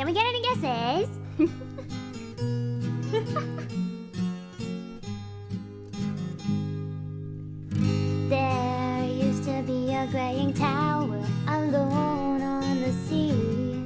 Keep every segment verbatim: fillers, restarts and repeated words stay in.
Can we get any guesses? There used to be a graying tower alone on the sea.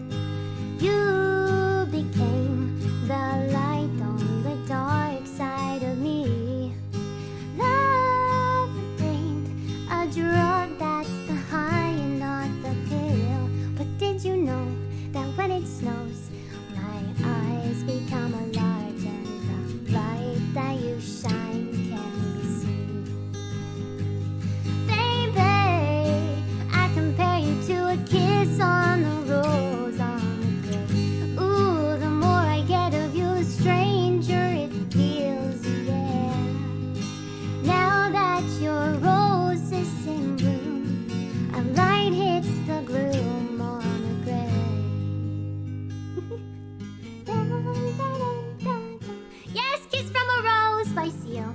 You became the light on the dark side of me. Love ain't a drug, that's the high and not the pill. But did you know that when it snows, my eyes become a large and the light that you shine can be seen? Baby, I compare you to a kiss on the rose on the grave. Ooh, the more I get of you, the stranger it feels, yeah. Now that your rose is in bloom, a light hits the gloom on the grave. Dun, dun, dun, dun, dun. Yes, Kiss from a Rose by Seal.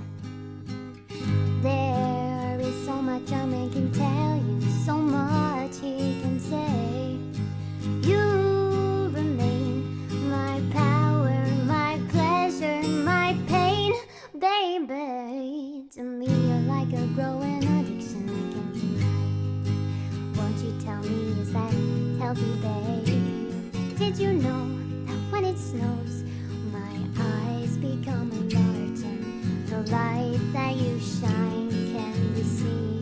There is so much a man can tell you, so much he can say. You remain my power, my pleasure, my pain, baby. To me, you're like a growing addiction I can't deny. Won't you tell me, is that healthy, babe? Did you know that when it snows, my eyes become large and the light that you shine can be seen?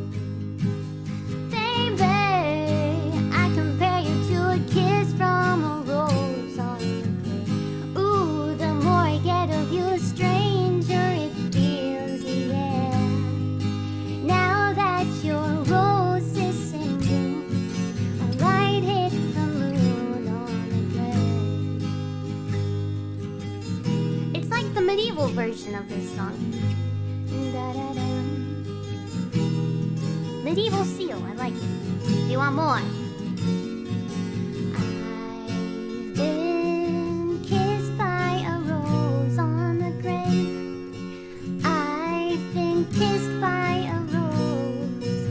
Baby, I compare you to a kiss from a rose on the grave. Ooh, the more I get of you, the stranger it feels, yeah. Now that your rose is in bloom, a light hits the moon on the grave. It's like the medieval version of this song. Da-da-da. Medieval Seal, I like it. You want more? I've been kissed by a rose on the grave. I've been kissed by a rose.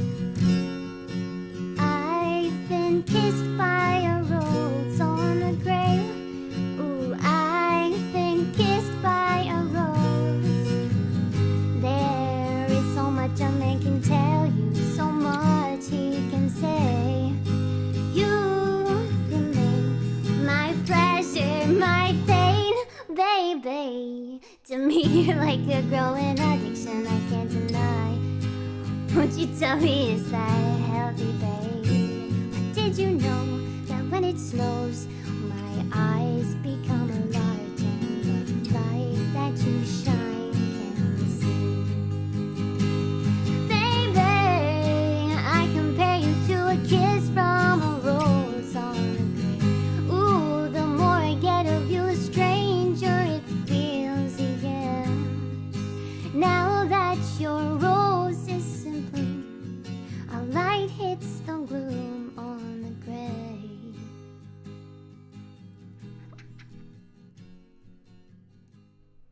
I've been kissed by a rose on the grave. Ooh, I've been kissed by a rose. There is so much a man can tell you, so much he can say. You remain my pleasure, my pain, baby. To me, you're like a growing addiction I can't deny. Won't you tell me, is that healthy, babe? But did you know that when it snows, my eyes become a large and the light that you shine can be seen? Baby, I compare you to a kiss from a rose on the grave. Ooh, the more I get of you, the stranger it feels, yeah. Now that your rose is in bloom, a light hits the